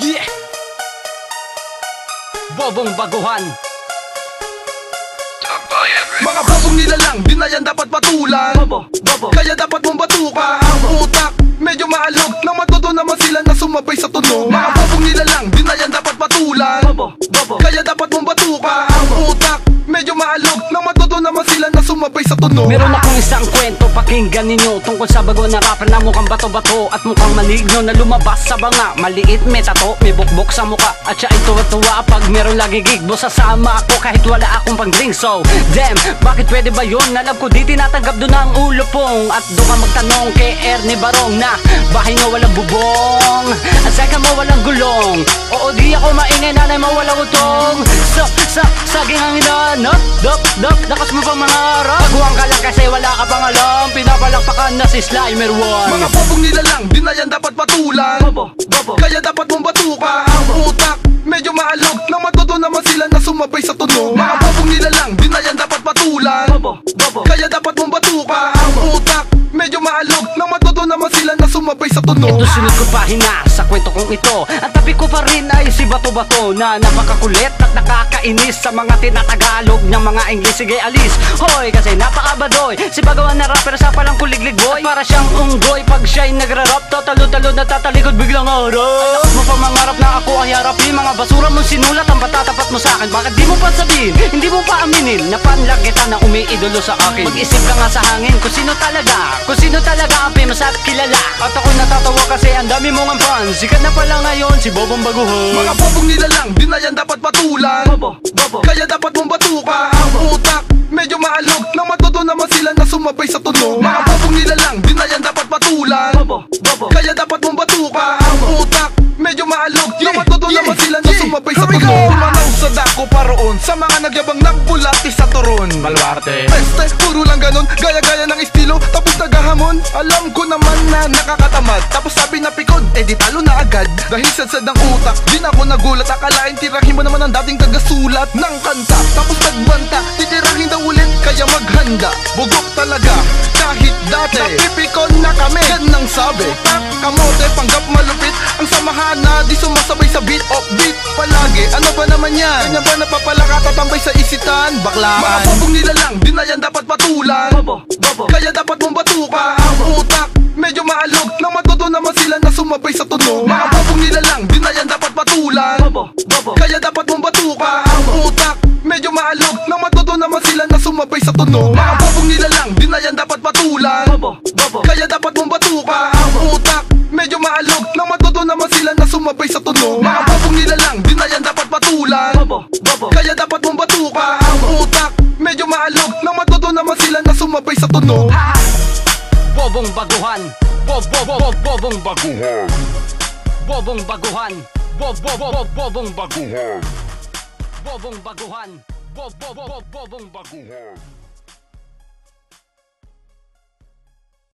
Yeah! Bobong baguhan. Mga bobong nilalang, di na yan dapat patulan. Kaya dapat mong batuka ang utak. Medyo maalog, nang matuto naman sila na sumabay sa tunog. Mga bobong nilalang, di na yan dapat patulan. Kaya dapat mong batuka ang utak. Medyo maalog, nang matuto naman sila na sumabay sa tunog. Meron akong isang kwento, pakinggan ninyo, tungkol sa bago na rapper na mukhang bato-bato at mukhang maligno na lumabas sa banga. Maliit, may tato, may bukbok sa muka, at siya ay tuwa-tuwa pag meron lagi gig. Sasama ako kahit wala akong pang-drink. So, damn, bakit pwede ba yun? Alam ko di tinatanggap doon ang ulo pong. At doon ka magtanong kay Ernie Barong na bahay mo walang bubong at saka mo walang gulong. Oo, di ako maingay, nanay mo walang utong. Saging ang hinanap, dop, lakas mo pang mangarap. Baguhan ka lang kasi wala ka pang alam. Pinapalakpakan na si Slimer 1. Mga bobong nilalang, di na yan dapat patulan. Kaya dapat mong batuka ang utak. Medyo maalog, nang matuto naman sila na sumabay sa tunog. Mga bobong nilalang, di na yan dapat patulan. Kaya dapat mong batuka ang utak. Medyo maalog, nang matuto naman sila na sumabay sa tunog. Ito sunod ko pahina sa kwento kong ito. Ang tabi ko pa rin ay si Bato-Bato na napakakulit at nakakainis sa mga tinatagalog ng mga English. Sige alis, hoy, kasi napakabadoy. Si bagawan na rapper sa palang kuliglig boy. At para siyang unggoy pag siya'y nagra-rap. Tatalo-talo na tatalikod biglang harap. Mo pa mangarap na ako ay harapin. Mga basura mong sinulat ang patatapat mo sa akin. Bakit di mo pa sabihin, hindi mo pa aminin na panlag kita na umiidolo sa akin. Mag-isip ka nga sa hangin kung sino talaga ang famous at kilala. At ako natatawa kasi ang dami mong ang fans. Sikat na pala ngayon si Bobong Baguhan. Mga bobong nilalang, di na yan dapat patulan. Kaya dapat mong batuka ang utak. Medyo maalog, nang matuto naman sila na sumabay sa tunog. Mga bobong nilalang, di na yan dapat patulan. Kaya dapat mong batuka ang utak. Medyo maalog, nang matuto naman sila na sumabay sa tunog. Manaw sa dako paroon, sa mga nagyabang nagbulati sa turon. Baluarte, Peste, puro lang ganon, gaya-gaya ng estilo. Tapos nagahamon, alam ko naman na nakakatamad. Tapos sabi na pikod, di talo na agad. Dahil sadsad ng utak, di na ako nagulat. Akalain tirahin mo naman ang dating tagasulat ng kanta. Tapos nagbanta, titirahin daw ulit, kaya maghanda. Bugok talaga, kahit dati napipikon na kami, yan ang sabi. Tak, kamote, panggap malupit. Ang samahan na di sumasabay sa beat. Offbeat palagi, ano ba naman yan? Kanya ba napapalakatatambay sa isitan? Baklaan. Mga bobong nilalang, di na yan dapat patulan. Kaya dapat mong batuka ang utak. Medyo maalog, nang matuto naman sila na sumabay sa tunog. Mga bobong nilalang, di na yan dapat patulan. Kaya dapat mong batuka ang utak. Medyo maalog, nang matuto naman sila na sumabay sa tunog. Mga bobong nilalang, di na yan dapat patulan. Kaya dapat mong batuka ang utak. Medyo maalog, nang matuto naman sila na sumabay sa tunog. Mga bobong nilalang, di na yan dapat patulan. Kaya dapat mong batuka ang utak. Medyo maalog, nang matuto naman sila na sumabay sa tunog. Bobong Baguhan, Bobong Baguhan, Bobong Baguhan, Bobong Baguhan, Bobong Baguhan, Bobong Baguhan.